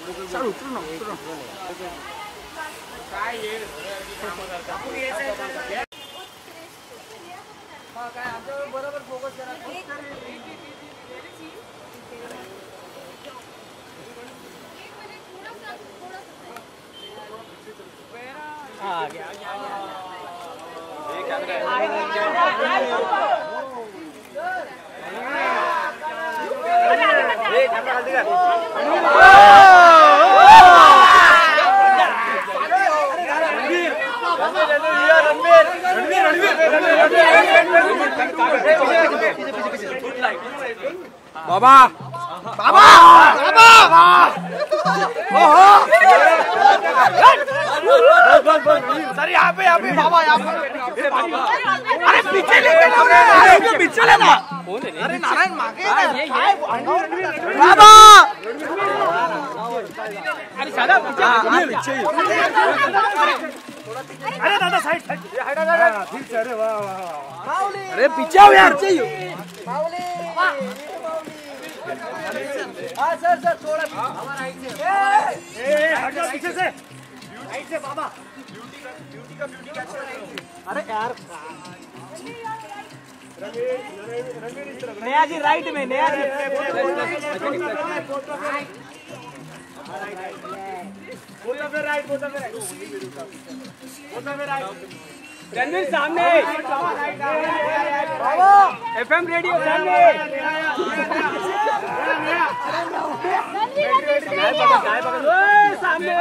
sir उतरो ना काय ये हां काय आमच्यावर बरोबर फोकस करा हां आ गया ये कैमरा ये कैमरा जल्दी कर बाबा बाबा बाबा ओहो सर यहाँ पे बाबा यहाँ पे अरे पीछे लेके अरे पीछे लेना अरे नारायण मागे बाबा अरे सादा पीछे अरे दादा साइड ठीक है अरे वाह वाह अरे पीछे आओ यार हाँ सर थोड़ा हमारा राइट से हट जाओ पीछे से राइट से बाबा ब्यूटी का कैप्चर अरे यार नेहा जी राइट में नेहा जी रणवीर सामने एफएम रेडियो सामने सामने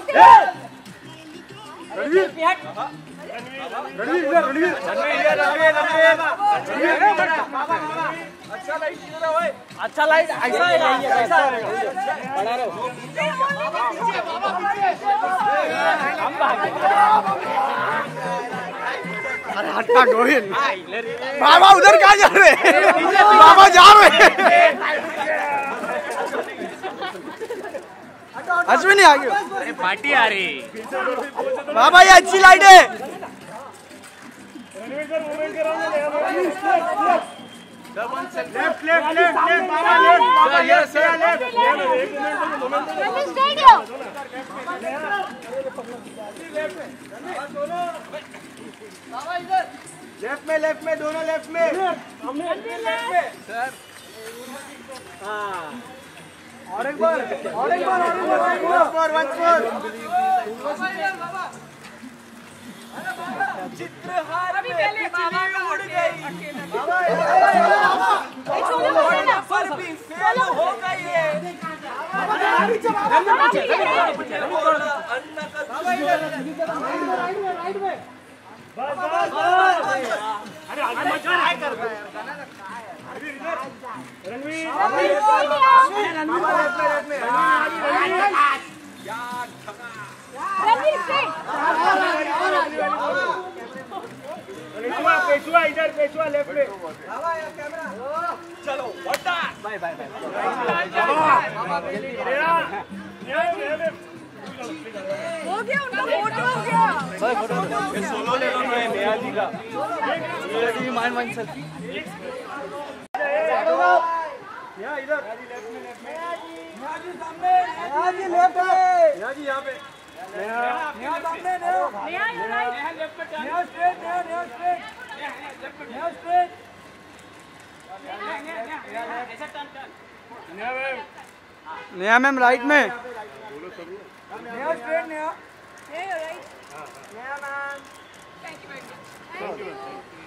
अच्छा लाइट ऐसा बड़ा रहो अरे हट्टा गोविंद बाबा उधर क्या जा रहे बाबा जा रहे अश्विनी आ गई अरे पार्टी आ रही बाबा ये अच्छी लाइट है लेफ्ट में दोनों लेफ्ट में सर हाँ और एक बार once more चित्रहार में पहले बाबा का उड़ गई पर भी फेल हो गई है अरे आगे मत जा कर रणवीर पेशवा इधर पेशवा लेफ्ट में चलो बाय बाय हो गया उनका फोटो हो गया सोलो ले लो नेहा जी का नेहा जी मान सेल्फी यहाँ इधर नेहा जी सामने नेहा जी लेफ्ट है नेहा जी यहाँ पे नेहा सामने नेहा लेफ्ट पे Neha straight Neha ma'am right में Neha straight Neha right Neha ma'am thank you